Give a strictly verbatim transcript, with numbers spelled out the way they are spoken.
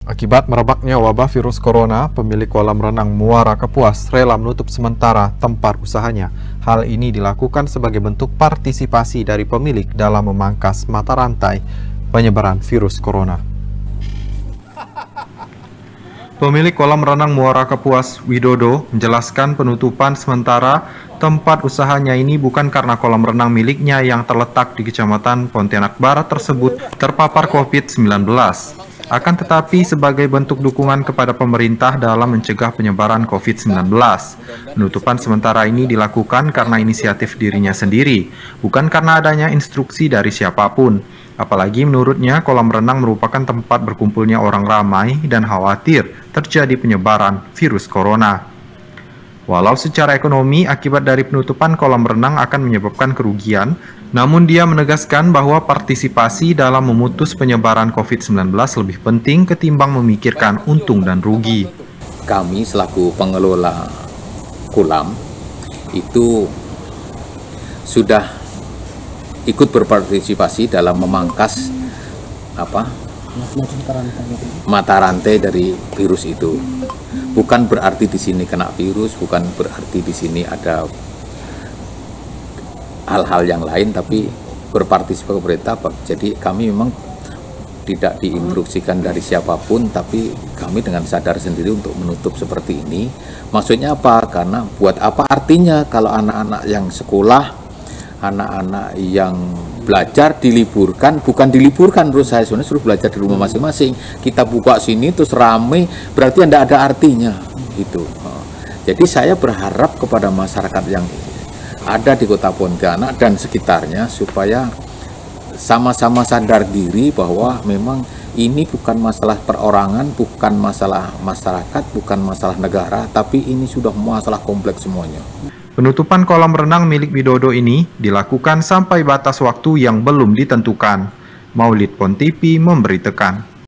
Akibat merebaknya wabah virus corona, pemilik kolam renang Muara Kapuas rela menutup sementara tempat usahanya. Hal ini dilakukan sebagai bentuk partisipasi dari pemilik dalam memangkas mata rantai penyebaran virus corona. Pemilik kolam renang Muara Kapuas, Widodo, menjelaskan penutupan sementara tempat usahanya ini bukan karena kolam renang miliknya yang terletak di Kecamatan Pontianak Barat tersebut terpapar COVID sembilan belas. Akan tetapi sebagai bentuk dukungan kepada pemerintah dalam mencegah penyebaran COVID sembilan belas. Penutupan sementara ini dilakukan karena inisiatif dirinya sendiri, bukan karena adanya instruksi dari siapapun. Apalagi menurutnya kolam renang merupakan tempat berkumpulnya orang ramai dan khawatir terjadi penyebaran virus corona. Walau secara ekonomi akibat dari penutupan kolam renang akan menyebabkan kerugian, namun dia menegaskan bahwa partisipasi dalam memutus penyebaran COVID sembilan belas lebih penting ketimbang memikirkan untung dan rugi. Kami selaku pengelola kolam itu sudah ikut berpartisipasi dalam memangkas apa mata rantai dari virus itu. Bukan berarti di sini kena virus, bukan berarti di sini ada hal-hal yang lain, tapi berpartisipasi pemerintah. Jadi kami memang tidak diinstruksikan dari siapapun, tapi kami dengan sadar sendiri untuk menutup seperti ini. Maksudnya apa? Karena buat apa artinya kalau anak-anak yang sekolah, anak-anak yang belajar diliburkan, bukan diliburkan menurut saya, sebenarnya suruh belajar di rumah masing-masing. Kita buka sini terus rame, berarti tidak ada artinya gitu. Jadi saya berharap kepada masyarakat yang ada di Kota Pontianak dan sekitarnya supaya sama-sama sadar diri bahwa memang ini bukan masalah perorangan, bukan masalah masyarakat, bukan masalah negara, tapi ini sudah masalah kompleks semuanya. Penutupan kolam renang milik Widodo ini dilakukan sampai batas waktu yang belum ditentukan. Maulid Pon T V memberitakan.